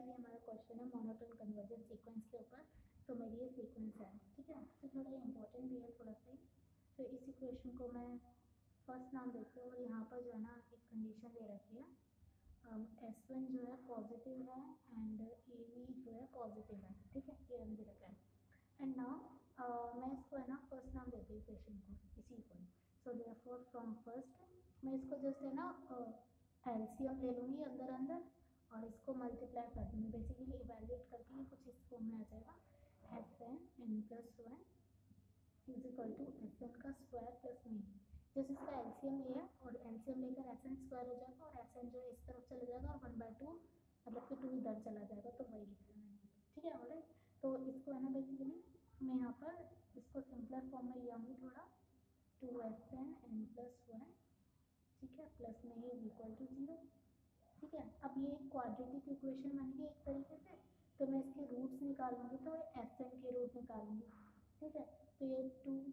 भी हमारा क्वेश्चन है मोनोटोन कन्वर्जेंस सीक्वेंस के ऊपर, तो मेरी ये सीक्वेंस है, ठीक है। तो थोड़ा इंपॉर्टेंट भी है थोड़ा सा ही। तो इस इक्वेशन को मैं फर्स्ट नाम देती हूँ, और यहाँ पर जो है ना एक कंडीशन दे रखी है, S1 जो है पॉजिटिव है एंड AB जो है पॉजिटिव है, ठीक है, ये अभी दे रखा है। एंड नाउ मैं इसको है ना फर्स्ट नाम देती हूँ इक्वेशन को, इसी को। सो देयरफॉर फ्रॉम फर्स्ट मैं इसको जस्ट है ना एलसीएम ले लूँगी अंदर अंदर, और इसको मल्टीप्लाई कर दूँगी, बेसिकली इवेल्यूएट करके ये कुछ इस फॉर्म में आ जाएगा, Fn n+1 is equal to Fn का स्क्वायर प्लस में, जैसे इसका एलसीएम लिया और एलसीएम लेकर Sn स्क्वायर हो जाएगा, और Sn जो है इस तरफ चला जाएगा और 1/2 मतलब कि 2 इधर चला जाएगा, तो वही लिख रहा है, ठीक है। ऑलराइट, तो इसको है ना बेसिकली मैं यहाँ पर इसको सिंपलर फॉर्म में ले आऊँगी थोड़ा, 2Fn n+1, ठीक है, प्लस में ही इज इक्वल टू 0, ठीक है। अब ये एक क्वाड्रेटिक इक्वेशन बन गई एक तरीके से, तो मैं इसके रूट्स निकालूंगी, तो Fn के रूट निकालूंगी, ठीक है। तो ये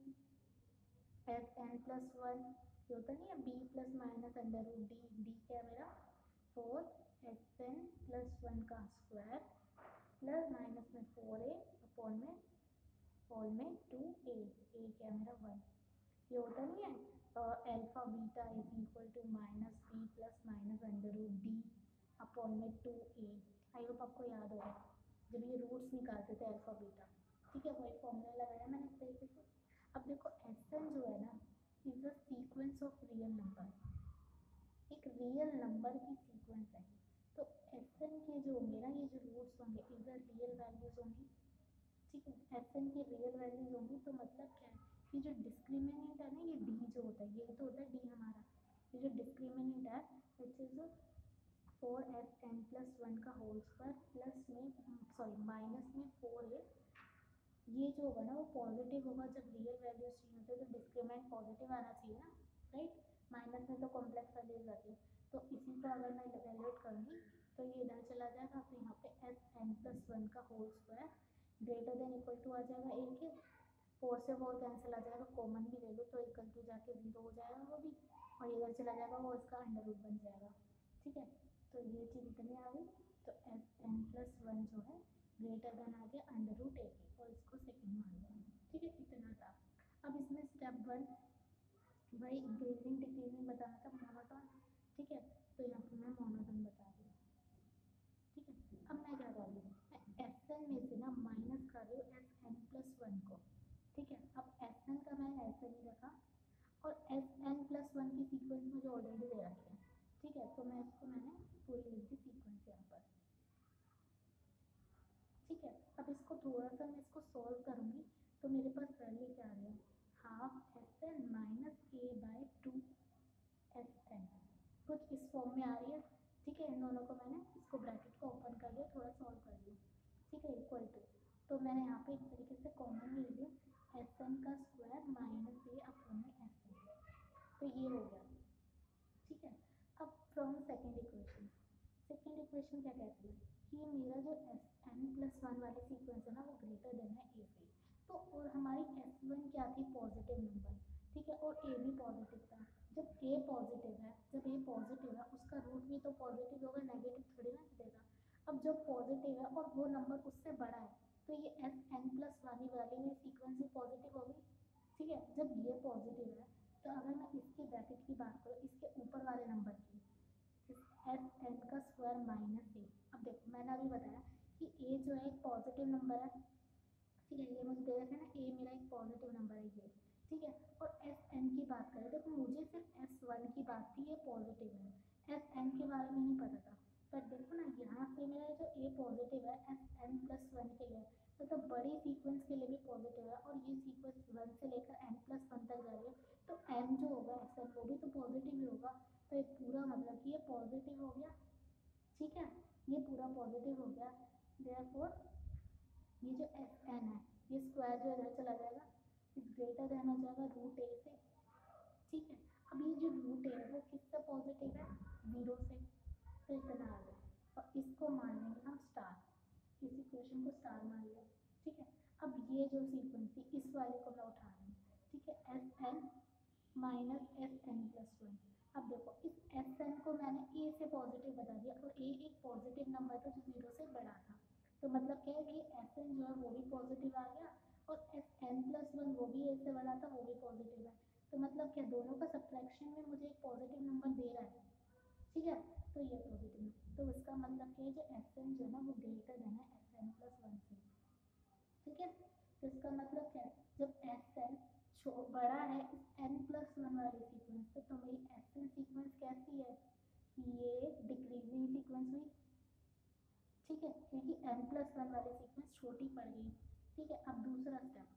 2Fn+1 ये होता नहीं है b plus minus under root D, D क्या है मेरा 4Fn+1 का स्क्वायर प्लस माइनस में 4a अपॉन में होल में 2a, a क्या है मेरा 1, ये होता नहीं है alpha beta is equal to minus B plus minus under root D upon में 2a। आई होप आपको याद होगा जब ये रूट्स निकालते थे अल्फा बीटा, ठीक है, वही फॉर्मूला लगाया मैंने इस तरीके से। अब देखो Sn जो है ना is a sequence of real number, एक रियल नंबर की सीक्वेंस है, तो Sn के जो होंगे ना ये जो रूट्स होंगे इधर रियल वैल्यूज होंगी, ठीक है। Sn की रियल वैल्यूज होंगी, तो मतलब क्या है, ये जो डिस्क्रिमिनेंट है ना ये d जो होता है, ये तो होता है d हमारा, ये जो डिस्क्रिमिनेंट है विच इज 4Fn+1 का होल स्क्वायर प्लस में सॉरी माइनस में 4a, ये जो होगा ना वो पॉजिटिव होगा, जब रियल वैल्यूज चाहिए होते हैं तो डिस्क्रिमिनेंट पॉजिटिव आना चाहिए ना, राइट, माइनस में तो कॉम्प्लेक्स वैल्यूज आती है, तो इसी को अगर मैं इवेल्यूएट करूँगी तो ये इधर चला जाएगा, तो यहाँ पे Fn+1 का whole square greater than equal to आ जाएगा a के, 4 से 4 कैंसिल आ जाएगा, कॉमन भी ले लो तो इक्वल टू जाके 0 हो जाएगा वो भी, और इधर चला जाएगा वो इसका अंडर रूट बन जाएगा, ठीक है। तो ये चीज़ इतनी आ गई, तो Fn+1 जो है ग्रेटर देन आ गया अंडर रूट a के, और इसको सेकेंड मान लिया, ठीक है, इतना था। अब इसमें स्टेप 1 वही इंक्रीजिंग डिक्रीजिंग बताना था मोनोटोन, ठीक है, तो यहाँ पर मैं मोनोटोन बता रही हूँ, ठीक है। अब मैं क्या कर रही हूँ, मैं Sn में से ना माइनस कर रही हूँ Sn+1 को, ठीक है। अब Sn का मैंने ऐसे नहीं रखा, और Sn+1 की सीक्वेंस मुझे ऑलरेडी दे रखी है, ठीक है, तो मैं इसको मैंने पूरी लिख दी सीक्वेंस यहाँ पर, ठीक है। अब इसको थोड़ा सा मैं इसको सॉल्व करूँगी, तो मेरे पास वैल्यू क्या आ रही है, half Sn minus a/2 Sn, कुछ इस फॉर्म में आ रही है, ठीक है। इन दोनों को मैंने इसको ब्रैकेट को ओपन कर लिया, थोड़ा सॉल्व कर लिया, ठीक है, इक्वल टू, तो मैंने यहाँ पे एक तरीके से कॉमन ले लिया Sn का स्क्वायर माइनस a अपॉन में Sn, तो ये हो गया, ठीक है। अब फ्रॉम सेकेंड इक्वेशन क्या कहती है कि मेरा जो Sn+1 वाली सीक्वेंस है ना वो ग्रेटर देन है a से, तो और हमारी S1 क्या थी पॉजिटिव नंबर, ठीक है, और a भी पॉजिटिव था, जब a पॉजिटिव है उसका रूट भी तो पॉजिटिव होगा, नेगेटिव थोड़ी ना देगा। अब जब पॉजिटिव है और वो नंबर उससे बड़ा है, तो ये Sn+1 वाली सीक्वेंस भी पॉजिटिव होगी, ठीक है। जब ये पॉजिटिव है तो अगर मैं इसके ब्रैकेट की बात करूँ इसके ऊपर वाले नंबर की, Sn का स्क्वायर माइनस a, अब देखो मैंने अभी बताया कि a जो है एक पॉजिटिव नंबर है, ठीक है, ये मुझे दे रखा है ना a मेरा एक पॉजिटिव नंबर है ये, ठीक है। और Sn की बात करें, देखो मुझे सिर्फ S1 की बात थी, ये पॉजिटिव है, Sn के बारे में नहीं पता था, पर देखो ना यहाँ से मेरा जो a पॉजिटिव है Sn+1 के लिए, तो बड़ी सीक्वेंस के लिए भी पॉजिटिव है, और ये सीक्वेंस 1 से लेकर n+1 तक जा रही है, तो n जो होगा Sn वो भी तो पॉजिटिव ही होगा, तो एक पूरा मतलब कि ये पॉजिटिव हो गया, ठीक है, ये पूरा पॉजिटिव हो गया, देयरफॉर ये जो Sn है ये स्क्वायर जो इधर चला जाएगा, इस ग्रेटर देन हो जाएगा रूट a से, ठीक है। अब ये जो रूट a है वो किससे पॉजिटिव है, 0 से, तो इतना आ गया, और इसको मान लेंगे हम स्टार, इस इक्वेशन को स्टार मान लिया, ठीक है। अब ये जो सीक्वेंस थी इस वाले को मैं उठा रही हूँ, ठीक है, Sn माइनस Sn+1, अब देखो इस Sn को मैंने a से पॉजिटिव बता दिया, और a एक पॉजिटिव नंबर था जो 0 से बड़ा मतलब क्या है कि एस एन जो है वो भी पॉजिटिव आ गया और एस एन प्लस वन वो भी एस से बड़ा था वो भी पॉजिटिव है। तो मतलब क्या दोनों का सब्ट्रैक्शन में मुझे एक पॉजिटिव नंबर दे रहा है, ठीक है। तो ये पॉजिटिव है, तो इसका मतलब क्या है जो एस एन जो है ना वो ग्रेटर देना है एस एन प्लस वन से, ठीक है। तो इसका मतलब क्या है जब एस एन बड़ा है एन प्लस वन वाले सीक्वेंस पे, तो मेरी एस एन सीक्वेंस कैसी है, ये डिक्रीजिंग सीक्वेंस हुई, ठीक है, क्योंकि एन प्लस वन वाले सीक्वेंस छोटी पड़ गई, ठीक है। अब दूसरा स्टेप,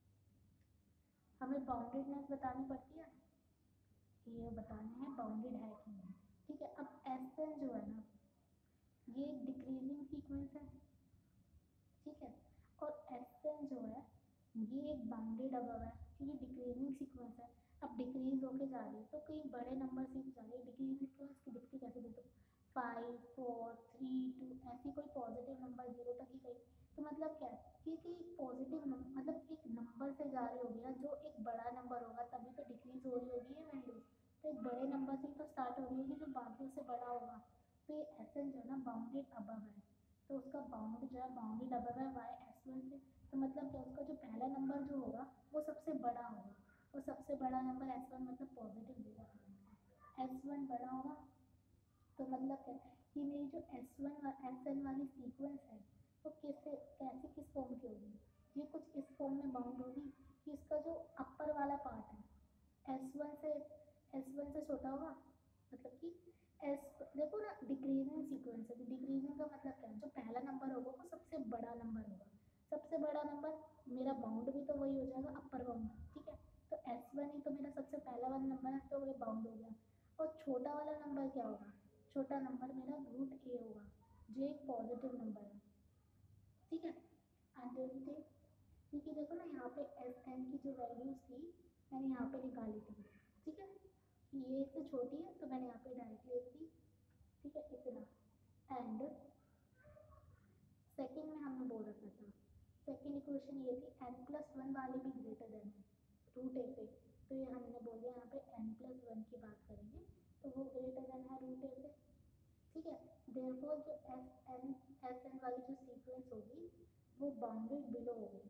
हमें बाउंडेडनेस बतानी पड़ती है, ये बताना है बाउंडेड है कि नहीं, ठीक है। अब एस एन जो है ना ये डिक्रीजिंग सीक्वेंस है, ठीक है, और एस एन जो है ये एक बाउंडेड अबव है क्योंकि डिक्रीजिंग सीक्वेंस है। अब डिक्रीज होके जा रही है तो कई बड़े नंबर से जा रही है, डिक्रीजिंग सीक्वेंस की दिखती कैसे देखो 5 4 3 2 ऐसी कोई पॉजिटिव नंबर जीरो तक ही गई, तो मतलब क्या है कि पॉजिटिव मतलब एक नंबर से जा रही होगी ना, जो एक बड़ा नंबर होगा तभी तो डिक्रीज हो रही होगी ये वैल्यूज, तो एक बड़े नंबर से ही तो स्टार्ट हो रही होगी जो बाकियों से बड़ा होगा। तो ये एस एन जो है ना बाउंडेड अबव है, तो उसका बाउंड जो है बाउंडेड अबव है वाई एस वन से, तो मतलब क्या उसका जो पहला नंबर जो होगा वो सबसे बड़ा होगा, और सबसे बड़ा नंबर एस वन मतलब पॉजिटिव देगा, एस वन बड़ा होगा। तो मतलब क्या कि मेरी जो एस वन एस एन वाली सीक्वेंस है वो कैसे कैसे किस फॉर्म की होगी, ये कुछ इस फॉर्म में बाउंड होगी कि इसका जो अपर वाला पार्ट है एस वन से छोटा होगा, मतलब कि एस देखो ना डिक्रीजिंग सीक्वेंस है, तो डिक्रीजिंग का मतलब क्या है जो पहला नंबर होगा वो सबसे बड़ा नंबर होगा, सबसे बड़ा नंबर मेरा बाउंड भी तो वही हो जाएगा अपर बाउंड, ठीक है। तो एस वन ही तो मेरा सबसे पहला वाला नंबर है तो ये बाउंड हो गया, और छोटा वाला नंबर क्या होगा, छोटा नंबर मेरा रूट ए होगा जो एक पॉजिटिव नंबर है, ठीक है। आइडेंटिटी, क्योंकि देखो ना यहाँ पे एस एन की जो वैल्यूज थी मैंने यहाँ पे निकाली थी, ठीक है, ये इससे छोटी है तो मैंने यहाँ पे डायरेक्टली लिख दी, ठीक है, इतना। एंड सेकंड में हमने बोल रखा था, सेकंड इक्वेशन ये थी एन प्लस वन वाली भी ग्रेटर देन है रूट ए से, तो ये हमने बोल दिया यहाँ पे एन प्लस वन की बात करेंगे तो वो ग्रेटर देन है रूट ए से, ठीक है। देयरफॉर जो एस एन वाली जो सीक्वेंस होगी वो बाउंडेड बिलो होगी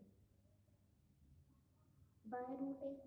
बाय रूट ए,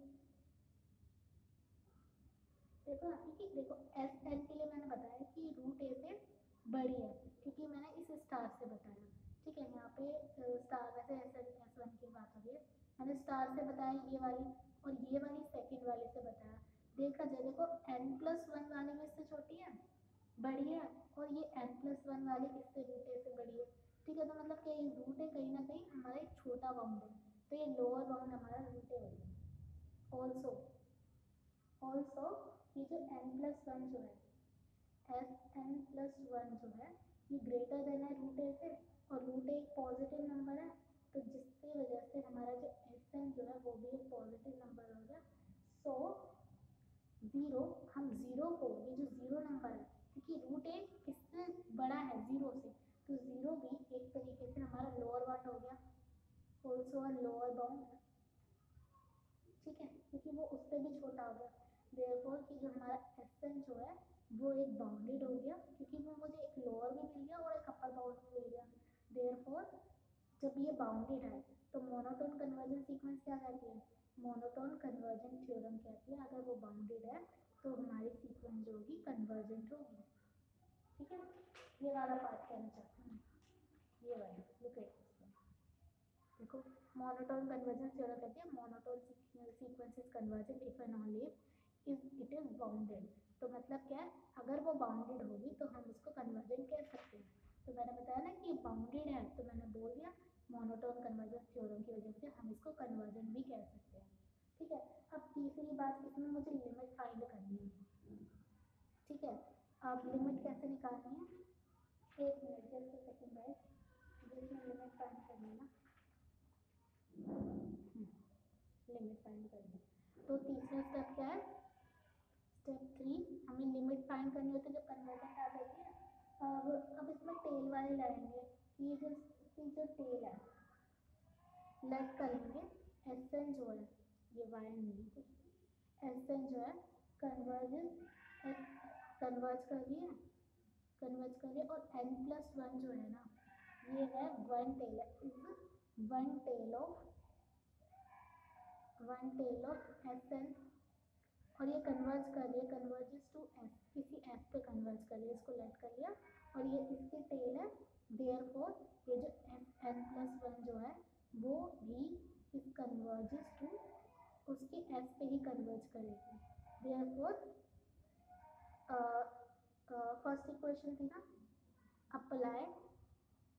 देखो ना क्योंकि देखो एस एन के लिए मैंने बताया कि रूट ए से बड़ी है क्योंकि मैंने इस स्टार से बताया, ठीक है। यहाँ पे स्टार वैसे एस एन एस वन की बात हो रही है, मैंने स्टार से बताया ये वाली, और ये वाली सेकंड वाली से बताया, देखा जाए देखो एन प्लस वन वाली में इससे छोटी है बड़ी है, और ये एन प्लस वन वाली इससे रूट ए से बड़ी है, ठीक है। तो मतलब क्या ये रूट ए कहीं ना कहीं हमारा एक छोटा बाउंड है, तो ये लोअर बाउंड हमारा रूट ए हो गया। ऑल्सो ऑल्सो ये जो एन प्लस वन जो है एस एन प्लस वन जो है ये ग्रेटर देन है रूट ए से, और रूट ए एक पॉजिटिव नंबर है, तो जिसकी वजह से हमारा जो एस एन जो है वो भी एक पॉजिटिव नंबर हो गया। सो जीरो, हम जीरो को ये जो जीरो नंबर है क्योंकि रूट ए किससे बड़ा है जीरो से, तो जीरो भी एक तरीके से हमारा लोअर बाउंड हो गया, ऑल्सो लोअर बाउंड, ठीक है, क्योंकि वो उससे भी छोटा हो गया। देयरफॉर कि जो हमारा एस एन जो है वो एक बाउंडेड हो गया क्योंकि वो मुझे एक लोअर भी मिल गया और एक अपर बाउंड भी मिल गया। देयरफॉर जब ये बाउंडेड है तो मोनोटोन कन्वर्जन सीक्वेंस क्या कहती है, मोनोटोन कन्वर्जन थ्योरम कहती है, अगर वो बाउंडेड है तो हमारी सीक्वेंस जो होगी कन्वर्जेंट होगी, ठीक है। ये वाला पार्ट कहना चाहती हूँ, ये वाला लुक एट, देखो मोनोटोन कन्वर्जन थ्योरम कहती है monotone sequence is convergent if and only if it is bounded, तो मतलब क्या है अगर वो बाउंडेड होगी तो हम उसको कन्वर्जेंट कह सकते हैं, तो मैंने बताया ना कि ये बाउंडेड है तो मैंने बोल दिया मोनोटोन कन्वर्जन थ्योरम की वजह से हम इसको कन्वर्जेंट भी कह सकते हैं, ठीक है। अब तीसरी बात इसमें मुझे लिमिट फाइंड करनी है, ठीक है। अब लिमिट कैसे निकालनी है, एक मिनट जस्ट सेकंड बैक, जिसमें लिमिट फाइंड करनी है ना, लिमिट फाइंड करनी है, तो तीसरा स्टेप क्या है, स्टेप थ्री, हमें लिमिट फाइंड करनी होती है जब कन्वर्जेंट आ जाती है। अब इसमें टेल वाले लाएंगे, ये जो इसकी जो टेल है लेट करेंगे, एस एन जो है ये वाई नहीं कुछ एस एन जो है कन्वर्ज कन्वर्ज कर रही है, कन्वर्ज कर रही है, और एन प्लस वन जो है ना ये है one tail, is one tail of S N, और ये कन्वर्ज कर रही है, कन्वर्जेस टू एस, किसी एस पे कन्वर्ज कर रही है, इसको लेट कर लिया, और ये इसकी टेल है, देयरफॉर ये जो एस एन प्लस वन जो है वो भी इस कन्वर्जेस टू उसकी एस पे ही कन्वर्ज करेगी। देयरफॉर फर्स्ट इक्वेशन थी ना, अप्लाई